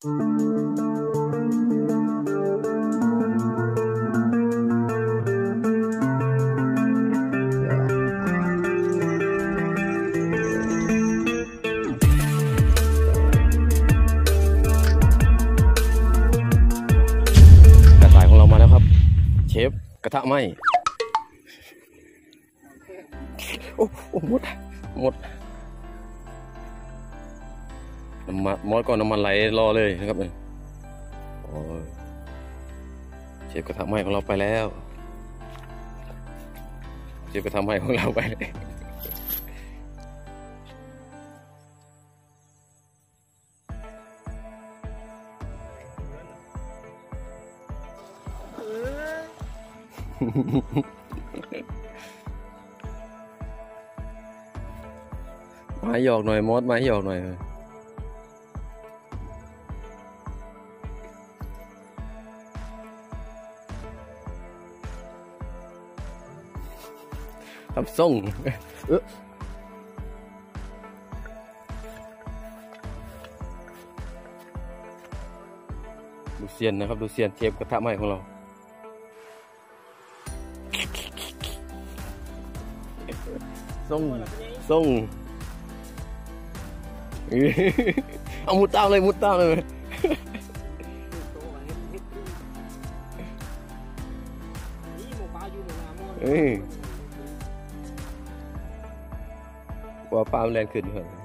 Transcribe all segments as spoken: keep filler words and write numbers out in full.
เชฟกระทะไหมโอ้โหหมดหมดน้ำมันมอดก็น้ำมันไหลรอเลยนะครับเนี่ยโอ้เชฟกระทะไหมของเราไปแล้วเชฟกระทะไหมของเราไปเลยมาหยอกหน่อยมดมาหยอกหน่อยทำส่งเออดูเซียนนะครับดูเซียนเชฟกระทะไหม้ของเราส่งส่งเอามุดตามเลยมุดตามเลยว่าปลาแรงขึ้นเหรอ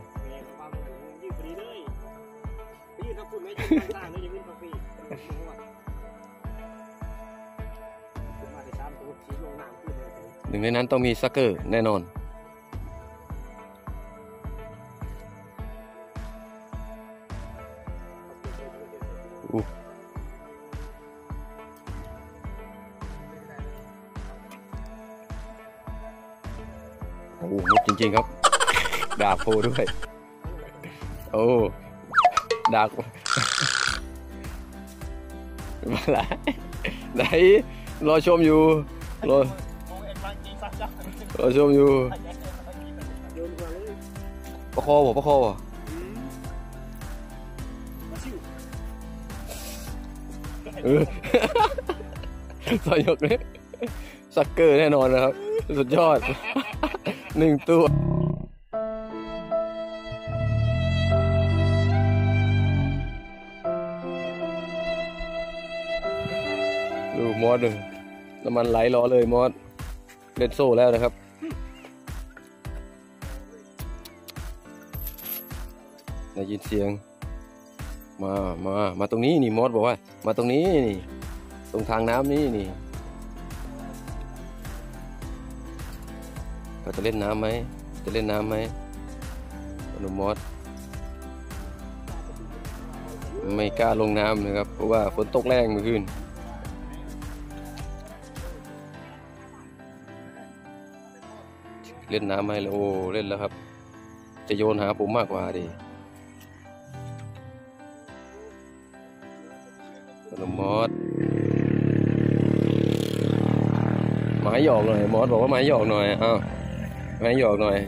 หนึ่งในนั้นต้องมีซักเกอร์แน่นอนอู้โอ้โหมุดจริงๆครับดาบโฟด้วยโอ้ดาบมาไหนไหนรอชมอยู่รอรอชมอยู่ประคอบ่ประคอบ่เออสยกเลยซักเกอร์แน่นอนนะครับสุดยอดหนึ่งตัวดูมอสเลยน้ำมันไหลรอเลยมอสเล่นโซ่แล้วนะครับได้ยินเสียงมามามาตรงนี้นี่มอสบอกว่ามาตรงนี้นี่ตรงทางน้ำนี่นี่เราจะเล่นน้ำไหมจะเล่นน้ำไหมหนุ่มมอสไม่กล้าลงน้ำนะครับเพราะว่าฝนตกแรงเมื่อคืนเล่นน้ำไหมโอ้เล่นแล้วครับจะโยนหาผมมากกว่าดิมอสไม้หยอกหน่อยมอสบอกว่าไม้หยอกหน่อยอ้าวไม้หยอกหน่อย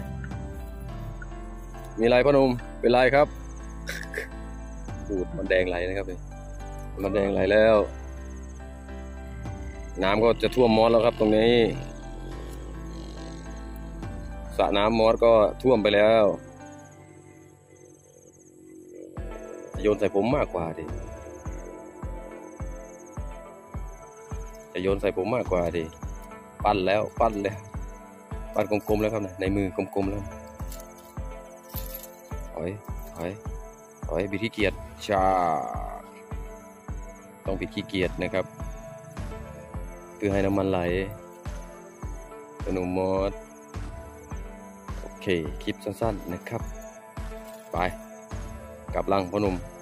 มีไรพ่อหนุ่มเป็นไรครับปูดมันแดงไหลนะครับมันแดงไหลแล้วน้ำก็จะท่วมมอสแล้วครับตรงนี้สระน้ำมอสก็ท่วมไปแล้วโยนใส่ผมมากกว่าดิจะโยนใส่ผมมากกว่าดิปั้นแล้วปั้นแล้วปั้นกลมๆแล้วครับนะในมือกลมๆแล้วถอยถอยถอยบิดขี้เกียจชาต้องบิดขี้เกียจนะครับเพื่อให้น้ำมันไหลขนมมอสโอเคคลิปสั้นๆนะครับไปกลับลังพ่อหนุ่ม